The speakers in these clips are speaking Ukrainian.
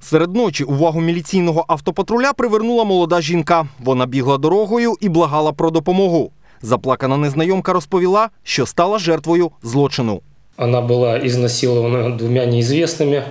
Серед ночі увагу міліційного автопатруля привернула молода жінка. Вона бігла дорогою і благала про допомогу. Заплакана незнайомка розповіла, що стала жертвою злочину. Вона була ізнасилована двома неізвісними,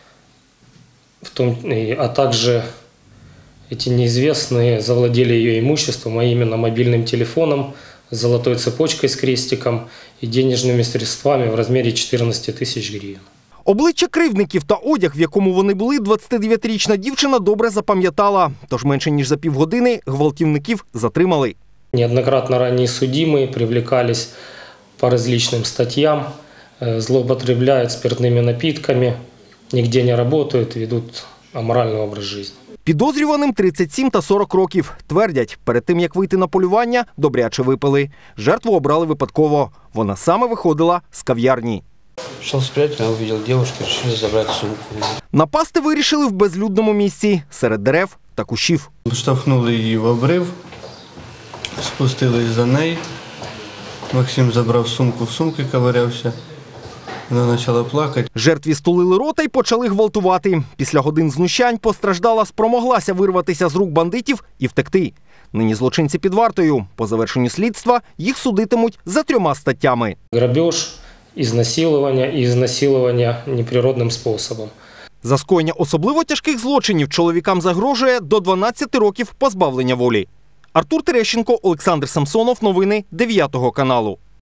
а також ці неізвісні завладели її імуществом, а іменно мобільним телефоном, золотою цепочкою з крестиком і денежними средствами в розмірі 14 тисяч гривень. Обличчя кривдників та одяг, в якому вони були, 29-річна дівчина добре запам'ятала. Тож менше ніж за півгодини гвалтівників затримали. Неоднократно ранее судимые привлекались по различным статьям, злоупотребляют спиртными напитками, нигде не работают, ведут аморальный образ жизни. Підозрюваним 37 та 40 років. Твердять, перед тим, як вийти на полювання, добряче випили. Жертву обрали випадково. Вона саме виходила з кав'ярні. Шел с приятелем, увидел девушку, решили забрать сумку. Напасти вирішили в безлюдному місці, серед дерев та кущів. Штовхнули її в обрив, спустились за нею. Максим забрав сумку, в сумці ковирявся. Вона почала плакати. Жертві стулили рота й почали гвалтувати. Після годин знущань постраждала спромоглася вирватися з рук бандитів і втекти. Нині злочинці під вартою. По завершенню слідства їх судитимуть за 3 статтями. Грабеж, ізнасилування і ізнасилування неприродним способом. За скоєння особливо тяжких злочинів чоловікам загрожує до 12 років позбавлення волі. Артур Терещенко, Олександр Самсонов. Новини 9 каналу.